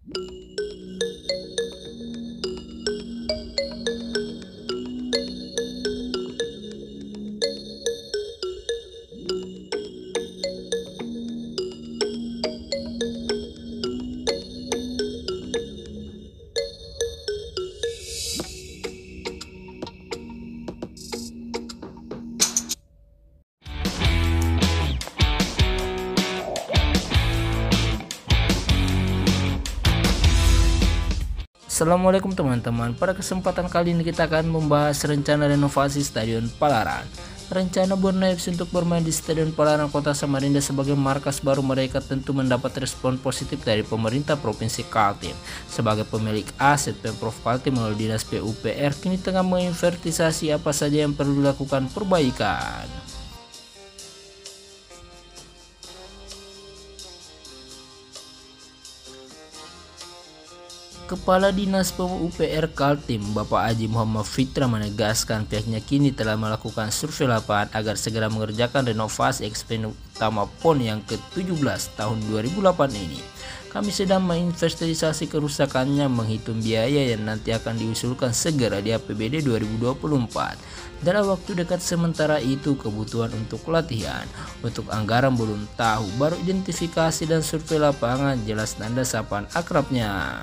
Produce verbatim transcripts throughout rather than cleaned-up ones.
Assalamualaikum teman-teman, pada kesempatan kali ini kita akan membahas rencana renovasi Stadion Palaran. Rencana Borneo F C untuk bermain di Stadion Palaran Kota Samarinda sebagai markas baru mereka tentu mendapat respon positif dari pemerintah Provinsi Kaltim. Sebagai pemilik aset, Pemprov Kaltim melalui Dinas P U P R kini tengah menginventarisasi apa saja yang perlu dilakukan perbaikan. Kepala Dinas P U P R Kaltim, Bapak Haji Muhammad Fitra menegaskan pihaknya kini telah melakukan survei lapangan agar segera mengerjakan renovasi eksperimen utama P O N yang ke tujuh belas tahun dua ribu delapan ini. Kami sedang menginventarisasi kerusakannya, menghitung biaya yang nanti akan diusulkan segera di A P B D dua ribu dua puluh empat. Dalam waktu dekat, sementara itu kebutuhan untuk latihan, untuk anggaran belum tahu, baru identifikasi dan survei lapangan, jelas tanda sapaan akrabnya.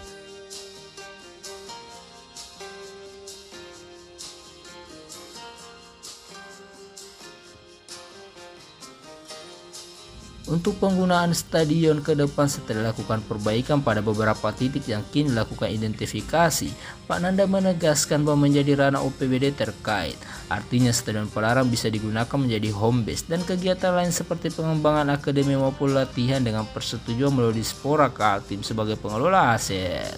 Untuk penggunaan stadion ke depan setelah dilakukan perbaikan pada beberapa titik yang kini dilakukan identifikasi, Pak Nanda menegaskan bahwa menjadi ranah O P B D terkait. Artinya Stadion Palaran bisa digunakan menjadi home base dan kegiatan lain seperti pengembangan akademi maupun latihan dengan persetujuan melalui Dispora Kaltim sebagai pengelola aset.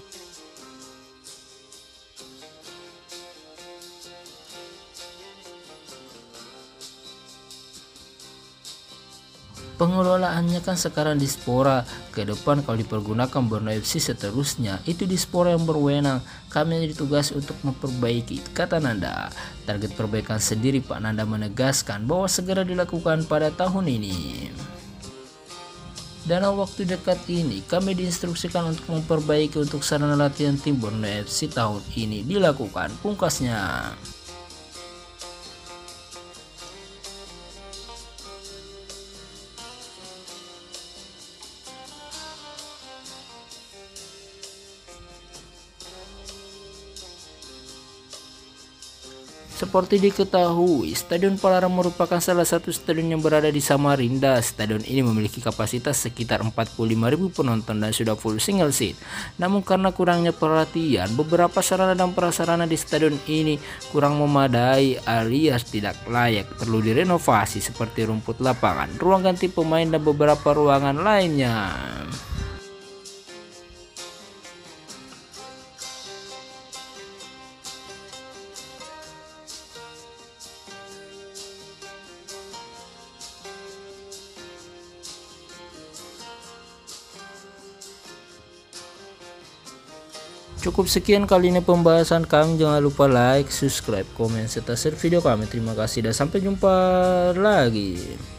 Pengelolaannya kan sekarang Dispora, ke depan kalau dipergunakan Borneo F C seterusnya itu Dispora yang berwenang. Kami hanya ditugas untuk memperbaiki, kata Nanda. Target perbaikan sendiri Pak Nanda menegaskan bahwa segera dilakukan pada tahun ini. Dalam waktu dekat ini kami diinstruksikan untuk memperbaiki untuk sarana latihan tim Borneo F C tahun ini dilakukan, pungkasnya. Seperti diketahui, Stadion Palaran merupakan salah satu stadion yang berada di Samarinda. Stadion ini memiliki kapasitas sekitar empat puluh lima ribu penonton dan sudah full single seat. Namun karena kurangnya perhatian, beberapa sarana dan prasarana di stadion ini kurang memadai alias tidak layak, perlu direnovasi seperti rumput lapangan, ruang ganti pemain dan beberapa ruangan lainnya. Cukup sekian kali ini pembahasan kami. Jangan lupa like, subscribe, komen, serta share video kami. Terima kasih dan sampai jumpa lagi.